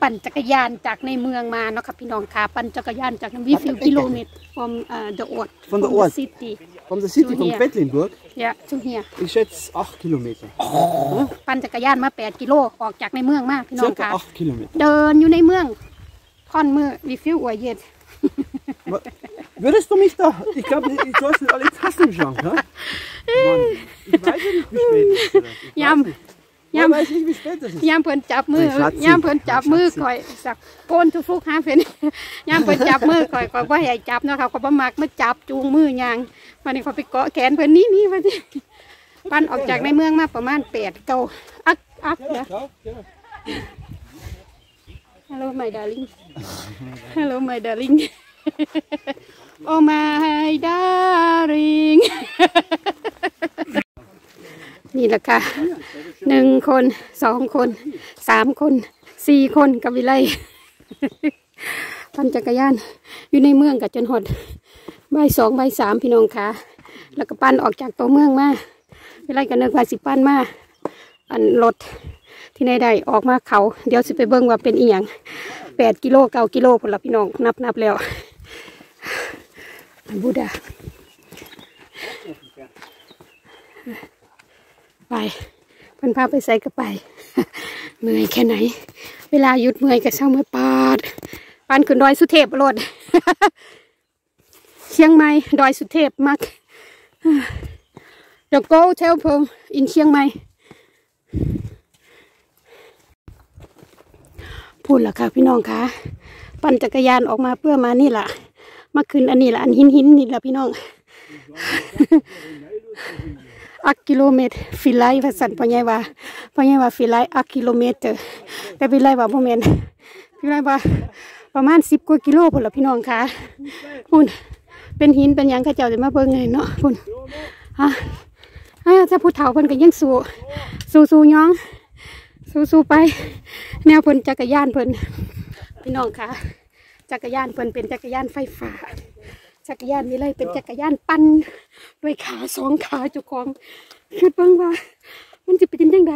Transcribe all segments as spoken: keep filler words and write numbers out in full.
ปั่นจักรยานจากในเมืองมาเนาะค่ะพี่น้องค่ะปั่นจักรยานจากวิฟิวกิโลเมตร from uh, the Ort von der Ort city from the city von Quedlinburg ja zu hier ich schätze acht Kilometer ปั่นจักรยานมาแปดกิโลออกจากในเมืองมาพี่น้องค่ะ acht Kilometer เดินอยู่ในเมืองค่อนมือวิฟิวอวยเย็ด Würdest du mich da ich glaube du hast nicht alle Tassen im Schrank ne Mann ich weiß nicht wie spät es ist ยามยาม weiß nicht wie spät es ist ยามเพิ่นจับมือยามเพิ่นจับมือคอยสักโกนทุกฟุกหาเพิ่นยามเพิ่นจับมือคอยคอยว่าให้จับเนาะค่ะเขาบ่มักมาจับจูงมือย่างวันนี้เขาไปเกาะแขนเพิ่นนี่นี่ว่าสิปั่นออกจากในเมืองมาประมาณแปดเก้าอักอักเด้อ Hello my darling Hello my darling Oh my darling นี่แหละค่ะหนึ่งคนสองคนสามคนสี่คนกับวิไลปั่นจักรยานอยู่ในเมืองกับจนหดใบสองใบสามพี่น้องค่ะแล้วก็ปั่นออกจากตัวเมืองมาวิไลกันนึกว่าสิปั่นมาอันรถที่ไหนได้ออกมาเขาเดี๋ยวสิไปเบิ่งว่าเป็นอีหยังแปดกิโลเก้ากิโลผลละพี่น้องนับนับแล้วบูดาไปเพิ่นพาไปใส่กระไปเมื่อยแค่ไหนเวลาหยุดเมื่อยก็เช้าเมื่อปาดปานขึ้นดอยสุเทพรถเชียงใหม่ดอยสุเทพมากเดี๋ยว go tell them in เชียงใหม่พูดละค่ะพี่น้องค่ะปั่นจักรยานออกมาเพื่อมานี่แหละมาขึ้นอันนี้แหละอันหินหินนี่แหละพี่น้องอักกิโลเมตรฟิไลภาษาพอใหญ่ว่าพอใหญ่ว่าฟิไลอักกิโลเมตรแต่ฟิไลว่าโมเมนฟิไลว่าประมาณสิบกว่ากิโลพุ่นละพี่น้องค่ะพุ่นเป็นหินเป็นยังข้าเจ้าจะมาเบิ่งไงเนาะพุ่นอ่ะถ้าผู้เฒ่าเพิ่นก็ยังสู้สู้สู้ย้องสู้สู้ไปแนวเพิ่นจักรยานเพิ่นพี่น้องค่ะจักรยานเพิ่นเป็นจักรยานไฟฟ้าจักรยานนี่เลยเป็นจักรยานปั่นด้วยขาสองขาจุกของคิดเบิ่งว่ามันจะเป็นยังไง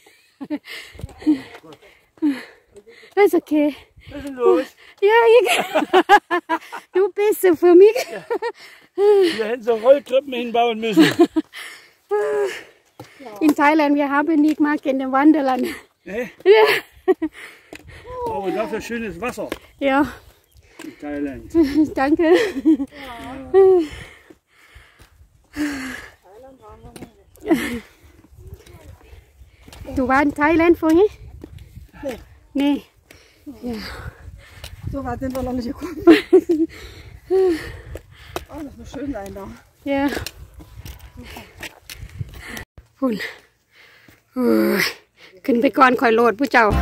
ได้สักเคja ich du bist für mich wir hätten so Rolltreppen hinbauen müssen in Thailand wir haben nicht mal in dem Wanderland nee? ja aber dafür schönes Wasser ja in Thailand danke du warst in Thailand vorher nee nee ja so weit sind wir noch nicht gekommen oh das muss schön sein da jaคุณขึ้นไปก่อนคอยโหลดผู้เจ้า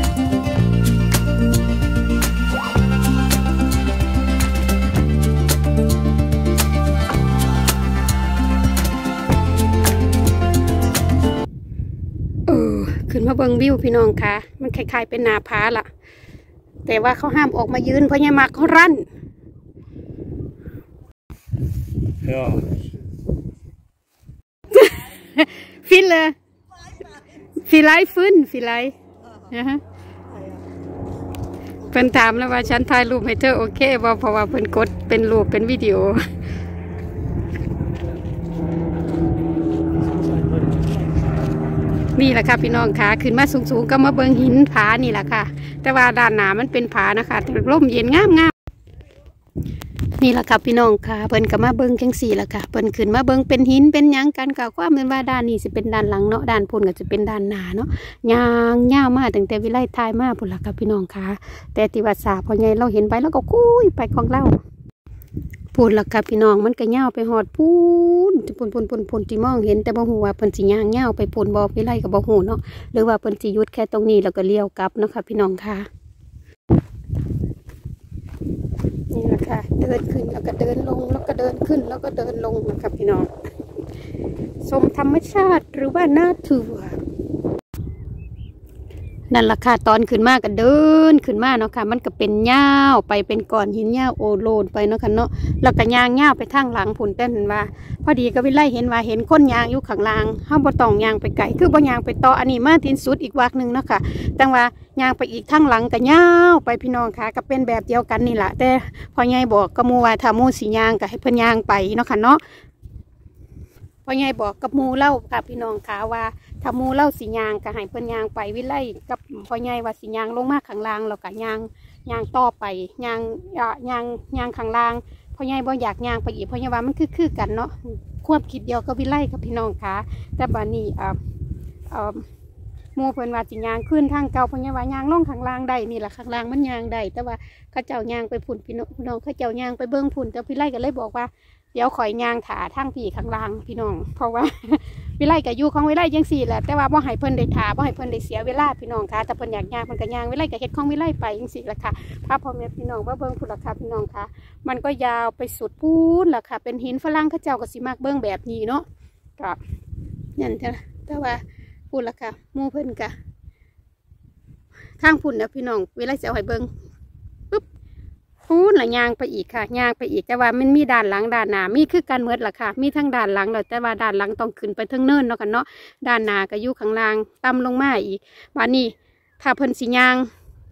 เออขึ้นมาเบิ่งวิวพี่น้องค่ะมันคล้ายๆเป็นนาผาล่ะแต่ว่าเขาห้ามออกมายืนเพราะยังมักเขารั่น ja Viele, vielleicht fünf, vielleicht. Ja. เพิ่นถามแล้วว่าฉันถ่ายรูปให้เธอโอเคบ่เพราะว่าเพิ่นกดเป็นรูปเป็นวิดีโอนี่แหละค่ะพี่น้องค่ะขึ้นมาสูงๆก็มาเบิ่งหินผานี่แหละค่ะแต่ว่าด้านหน้ามันเป็นผานะคะแต่ร่มเย็นงามๆนี่แหละค่ะพี่น้องค่ะเพิ่นก็มาเบิ่งจังสี่ละค่ะเพิ่นขึ้นมาเบิ่งเป็นหินเป็นหยังกันก็ความเป็นว่าด้านนี้สิเป็นด้านหลังเนาะด้านพุ่นก็จะเป็นด้านหน้าเนาะยางยาวมาตั้งแต่วิไลทายมาพุ่นละค่ะพี่น้องค่ะแต่ที่ว่าสาพอใหญ่เราเห็นไปแล้วก็คุยไปของเราพุ่นละค่ะพี่น้องมันก็ยาวไปหอดพุ่นพุ่นพุ่นพุ่นพุ่นที่มองเห็นแต่บ่ฮู้ว่าเพิ่นสิย่างยาวไปพุ่นบ่วิไลก็บ่ฮู้เนาะหรือว่าเพิ่นสิหยุดแค่ตรงนี้แล้วก็เลี้ยวกลับเนาะค่ะพี่น้องค่ะนี่แหละค่ะเดินขึ้นแล้วก็เดินลงแล้วก็เดินขึ้นแล้วก็เดินลงนะครับพี่น้องชมธรรมชาติหรือว่านาทัวนั่นราคาตอนขึ้นมาก็เดินขึ้นมาเนาะค่ะมันก็เป็นหญ้าไปเป็นก้อนหินหญ้าโอโลนไปเนาะค่ะเนาะแล้วก็ยางหญ้าไปทางหลังผุนเต้นว่าพอดีก็วิไลเห็นว่าเห็นคนยางอยู่ข้างล่างห้ามบ่ต้องยางไปไกลคือบ่ยางไปต่ออันนี้มาที่สุดอีกวักหนึ่งเนาะค่ะแต่ว่ายางไปอีกทางหลังก็ยาวไปพี่น้องค่ะก็เป็นแบบเดียวกันนี่แหละแต่พอใหญ่บอกกับหมู่ว่าถ้าหมู่สิยางก็ให้เพิ่นยางไปเนาะค่ะเนาะพอใหญ่บอกกับหมู่เล่าค่ะพี่น้องค่ะว่าถ้าหมู่เล่าสิยางก็ให้เพิ่นยางไปวิไลกับพอใหญ่ว่าสิยางลงมาข้างล่างแล้วก็ยางยางต่อไปยางอ่ายางยางข้างล่างพอใหญ่บ่อยากยางไปอีกพอใหญ่ว่ามันคือคือกันเนาะควบคิดเดียวกับวิไลกับพี่น้องค่ะแต่บัดนี้อ่าอ่าหมู่เพิ่นว่าสิยางขึ้นทางเก่าพอใหญ่ว่ายางลงข้างล่างได้นี่แหละข้างล่างมันยางได้แต่ว่าเขาเจ้ายางไปพุ่นพี่น้องพี่น้องเขาเจ้ายางไปเบิ่งพุ่นแต่วิไลก็เลยบอกว่าเดี๋ยวข่อยยางถาทางพี่ข้างล่างพี่น้องเพราะว่าวิไลกับยูของวิไลยังสี่แหละแต่ว่าบ่ให้เพิ่นได้ถาบ่ให้เพิ่นได้เสียเวลาพี่น้องค่ะแต่เพิ่นอยากยางเพิ่นก็ยางวิไลกับเฮ็ดของวิไลไปยังสี่แหละค่ะพาพ่อแม่พี่น้องว่าเบิ่งพุ่นล่ะค่ะพี่น้องค่ะมันก็ยาวไปสุดพูนล่ะค่ะเป็นหินฝรั่งเขาเจ้าก็สิมักเบิ่งแบบนี้เนาะก็นั่นจ้ะแต่ว่าพูนล่ะค่ะหมู่เพิ่นก็ทางพุ่นนะพี่น้องวิไลสิเอาให้เบิ่งพูนละยางไปอีกค่ะยางไปอีกแต่ว่ามันมีด้านหลังด้านหน้ามีคือการเมือดล่ะค่ะมีทั้งด้านหลังแต่ว่าด้านหลังต้องขึ้นไปทั้งเนินเนาะกันเนาะด้านหน้าก็อยู่ข้างล่างต่ำลงมาอีกวันนี้ถ้าเพิ่นสิยาง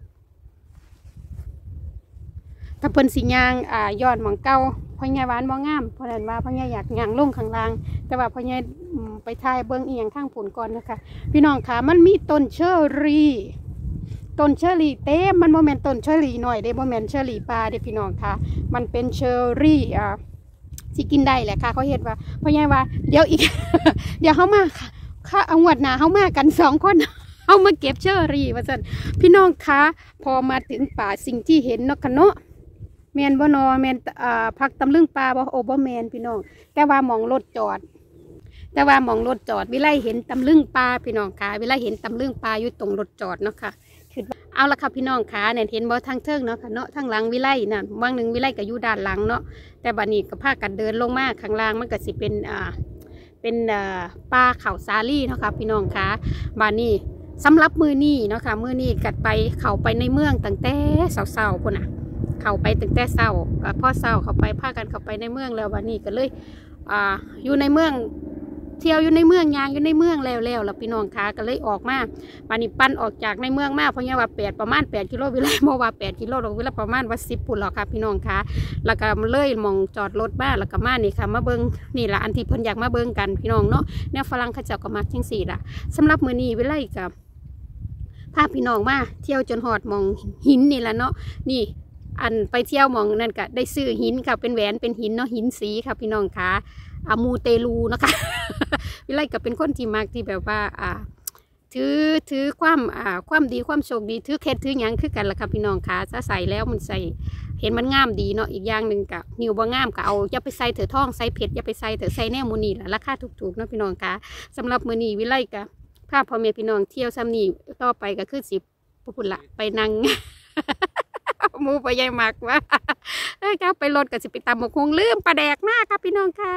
ถ้าเพิ่นสิยางอ่ายอดหมองเก่าพ่อใหญ่หวานบ่งามเพราะนั้นว่าพ่อใหญ่อยากยางลงข้างล่างแต่ว่าพ่อใหญ่ไปทายเบิ้งอีหยังข้างผลก่อนนะคะพี่น้องค่ะมันมีต้นเชอรี่ต้นเชอรี่เต้มันโมเมนต้นเชอรี่หน่อยเด้โมเมนเชอรี่ปลาเด้พี่น้องค่ะมันเป็นเชอรี่อ่าสิกินได้แหละค่ะเขาเห็นว่าพ่อใหญ่ว่าเดี๋ยวอีก เดี๋ยวเขามาค่ะข้าเอางวดหนาเขามากันสองคนเอามาเก็บเชอรี่ว่าสันพี่น้องค่ะพอมาถึงป่าสิ่งที่เห็นเนาะค่ะเนาะแมนบ่นอแมนอ่าพักตำลึงปลาบ่โอบ่แมนพี่น้องแต่ว่ามองรถจอดแต่ว่ามองรถจอดวิไลเห็นตำลึงปลาพี่น้องค่ะวิไลเห็นตำลึงปลาอยู่ตรงรถจอดเนาะค่ะเอาละค่ะพี่น้องขาเนี่ยเห็นบ่ทางเทิงเนาะค่ะเนาะทางหลังวิไลน่ะบางหนึ่งวิไลก็อยู่ด้านหลังเนาะแต่บัดนี้ก็พากันเดินลงมาข้างล่างมันก็สิเป็นอ่าเป็นอ่าป่าเขาซาลี่เนาะค่ะพี่น้องขาบัดนี้สำหรับมือนี้เนาะค่ะมือนี้กัดไปเข้าไปในเมืองตั้งแต่เช้าๆพุ่นน่ะเข้าไปตั้งแต่เช้าพ่อเช้าเข้าไปพากันเข้าไปในเมืองแล้วบัดนี้ก็เลยอ่าอยู่ในเมืองเที่ยวอยู่ในเมืองยางอยู่ในเมืองแล้วแล้วแล้วพี่น้องขาก็เลยออกมาปานิปั้นออกจากในเมืองมาเพราะเนี่ยว่าแปดประมาณแปดกิโลวิไลโมว่าแปดกิโลหรอกวิไลประมาณว่าสิบปุ่นหรอกค่ะพี่น้องขาแล้วก็เลยมองจอดรถบ้านแล้วก็มานี่ค่ะมาเบิ้งนี่แหละอันที่เพิ่นอยากมาเบิ้งกันพี่น้องเนาะแนวฝรั่งเขาเจ้าก็มักจังสี่ละสำหรับมื้อนี้วิไลกับพาพี่น้องมาเที่ยวจนหอดมองหินนี่แหละเนาะนี่อันไปเที่ยวมองนั่นก็ได้ซื้อหินค่ะเป็นแหวนเป็นหินเนาะหินสีค่ะพี่น้องขาอามูเตลูนะคะวิไลก็เป็นคนที่มักที่แบบว่าอ่าถือถือความอ่าความดีความโชคดีถือเคล็ดถือหยังคือกันละค่ะพี่น้องค่ะถ้าใส่แล้วมันใส่เห็นมันงามดีเนาะอีกอย่างหนึ่งกับนิ้วบ่งามก็เอาอย่าไปใส่เถอะท่องใส่เพชรอย่าไปใส่เถอะใส่แนวมูนีแหละราคาถูกๆเนาะพี่น้องค่ะสำหรับมื้อนี้วิไลก็พาพ่อแม่พี่น้องเที่ยวซ้ำนี้ต่อไปก็คือสิพุ่นละไปนั่ง มูไปยายหมักว่าเอ้ยครับไปรถก็สิไปตำหมกฮวงลืมปลาแดกมากครับพี่น้องค่ะ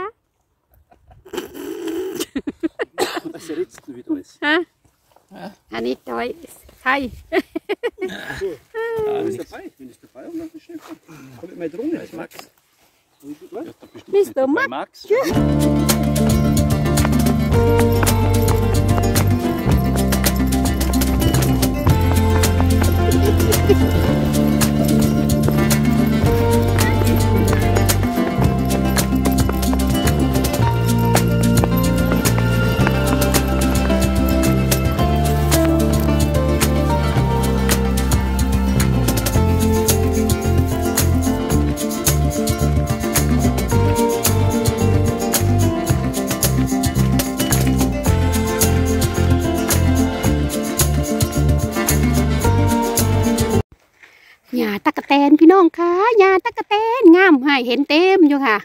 ฮะอันนี้ตัวไทยมิสเตอร์แม็กซ์หญ้าตะกะแตนพี่น้องค่ะหญ้าตะกะแตนงามให้เห็นเต็มอยู่ค่ะ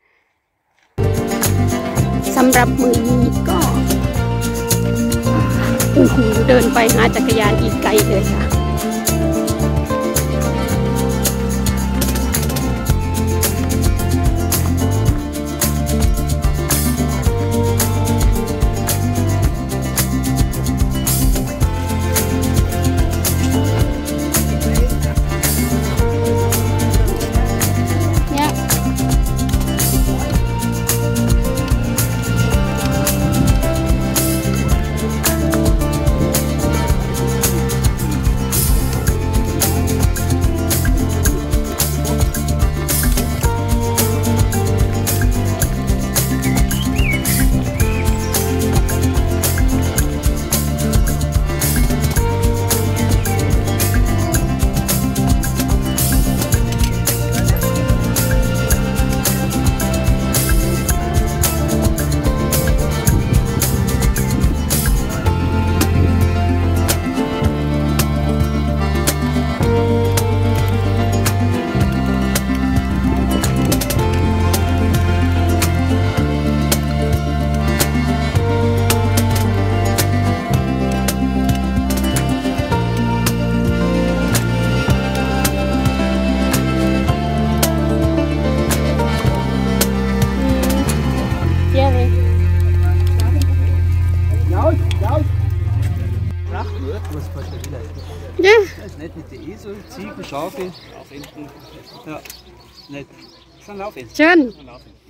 สำหรับมือนี้ก็โอ้โหเดินไปหาจักรยานอีกไกลเลยค่ะ Nicht mit den Esel, Ziegen, Schafe, Enten. Ja, nett. Das sind Laufenten. Schön. Laufenten.